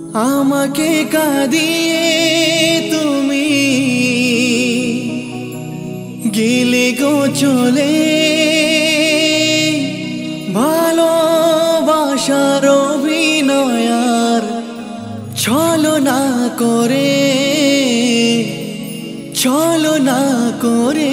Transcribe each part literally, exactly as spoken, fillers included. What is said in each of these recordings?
আমাকে কাঁদিয়ে তুমি গেলে গো চলে, ভালোবাসার অভিনয় আর ছলনা করে, ছলনা করে।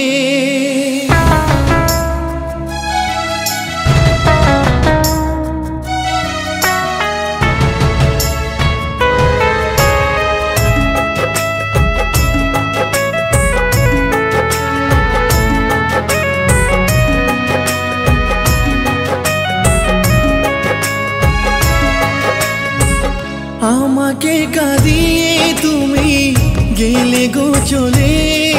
আমাকে কাঁদিয়ে তুমি গেলে গো চলে,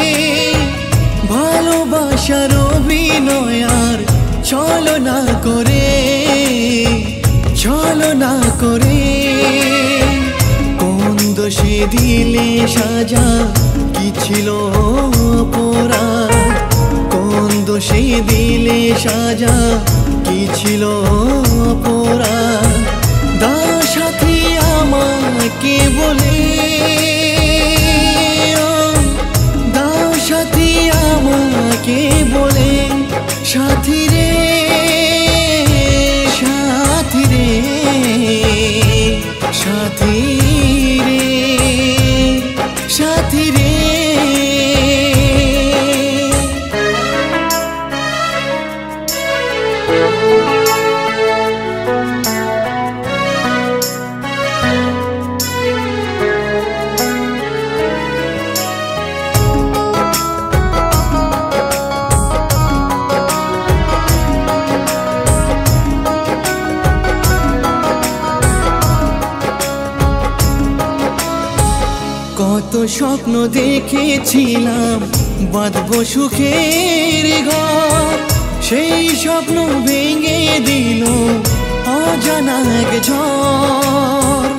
ভালোবাসার অভিনয় আর ছলনা করে, ছলনা করে। কোন দোষে দিলে সাজা, কি ছিল অপরাধ? কোন দোষে দিলে সাজা, কি ছিল অপরাধ? দাও সাথী আমাকে বলে, দাও সাথী আমাকে বলে, সাথী রে, সাথী রে, সাথী রে, সাথী রে। কত স্বপ্ন দেখেছিলাম বাঁধবো সুখের ঘর, সেই স্বপ্ন ভেঙে দিল অজানা এক ঝড়।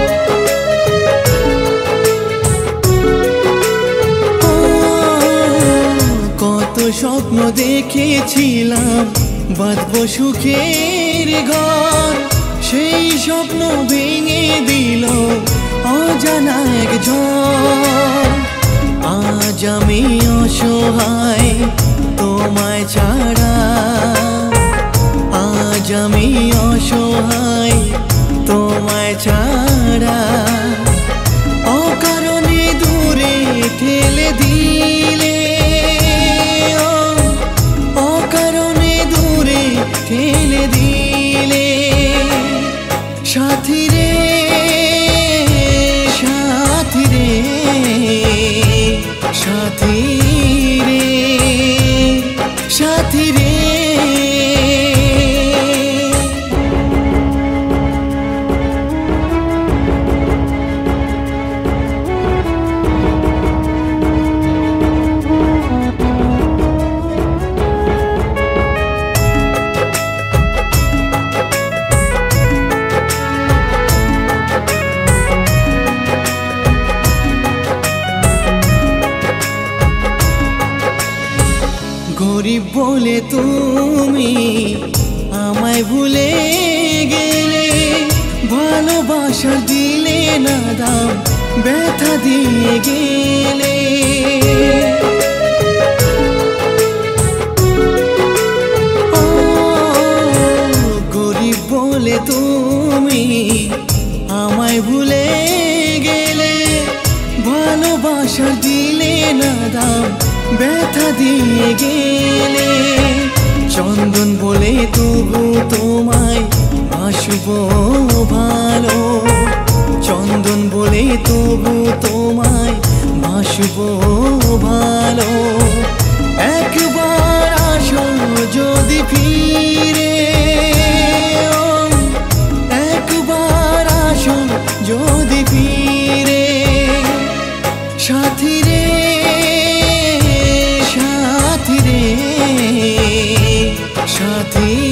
কত স্বপ্ন দেখেছিলাম বাঁধবো সুখের ঘর, সেই স্বপ্ন ভেঙে দিল অজানা এক ঝড়। আজ আমি অসহায় তোমায় ছাড়া, আজ আমি অসহায় তোমায় ছাড়া। অকারণে দূরে ঠেলে দিলে, অকারণে দূরে ঠেলে দিলে, সাথী রে, সাথী রে, সাথী রে, সাথী রে। গরিব বলে তুমি আমায় ভুলে গেলে, ভালোবাসা দিলে না দাম, ব্যথা দিয়ে গেলে। ও গরিব বলে তুমি আমায় ভুলে গেলে, ভালোবাসা দিলে না দাম, ব্যথা দিয়ে গেলে। চন্দন বলে তবু তোমায় বাসবো ভালো, চন্দন বলে তবু তোমায় বাসবো ভালো। একবার আসো যদি ফিরে, একবার আসো যদি ফিরে, সাথী রে, সাথী রে, সাথী